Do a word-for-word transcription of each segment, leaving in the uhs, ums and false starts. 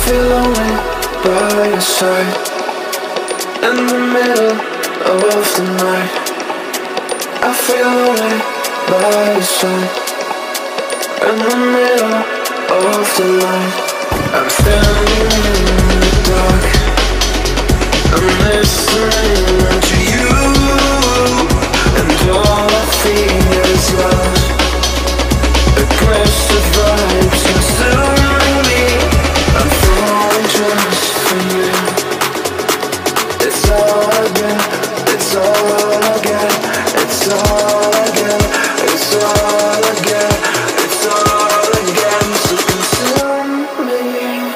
feel lonely by your side, in the middle of the night. I feel lonely by your side, in the middle of the night. I'm standing in the dark, I'm listening to you, and all I feel is love. Aggressive vibes consuming me. I'm falling just for you. It's all I get, it's all I get, it's all I get, it's all I get, it's all I get. So consume me.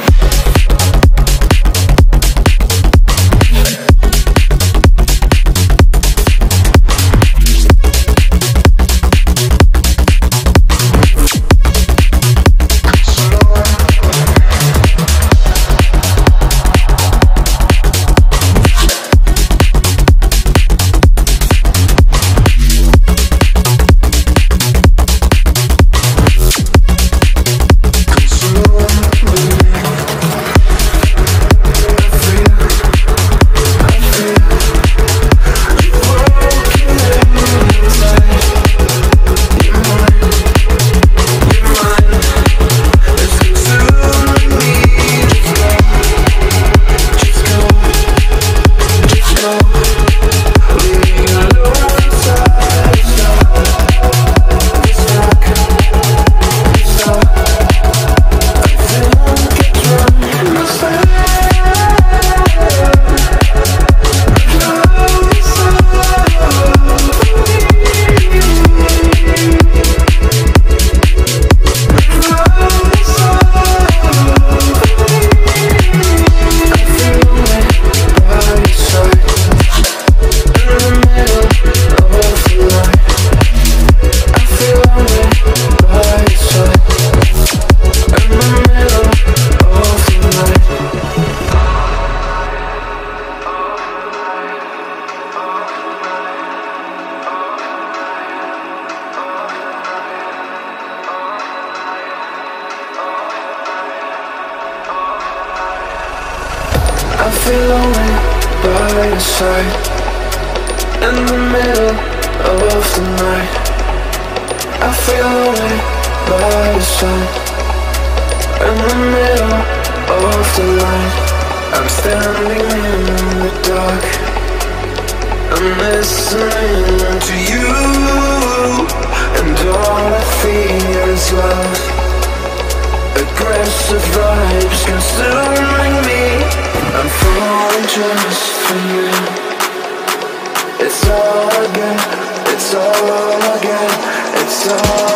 I feel lonely by your side, in the middle of the night. I feel lonely by your side, in the middle of the night. I'm standing in the dark, I'm listening to you, and all I feel is love. Aggressive vibes consuming me. I'm falling just for you. It's all I get, it's all I get, it's all